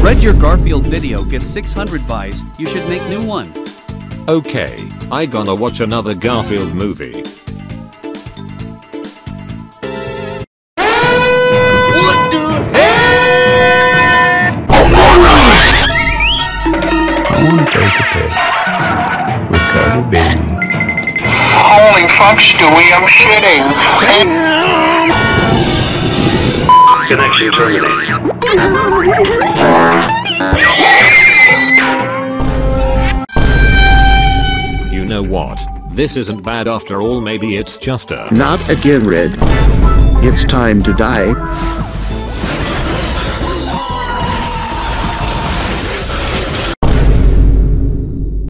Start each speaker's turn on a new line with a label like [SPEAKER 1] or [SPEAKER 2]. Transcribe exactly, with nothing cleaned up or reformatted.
[SPEAKER 1] Read your Garfield video gets six hundred buys, you should make new one.
[SPEAKER 2] Okay, I gonna watch another Garfield movie.
[SPEAKER 3] What the hell?
[SPEAKER 4] I wanna take a pic with Cardi B.
[SPEAKER 5] Holy fuck, Stewie, I'm shitting.
[SPEAKER 6] Connection terminated.
[SPEAKER 2] You know what? This isn't bad after all. Maybe it's just a...
[SPEAKER 7] Not again, Red. It's time to die.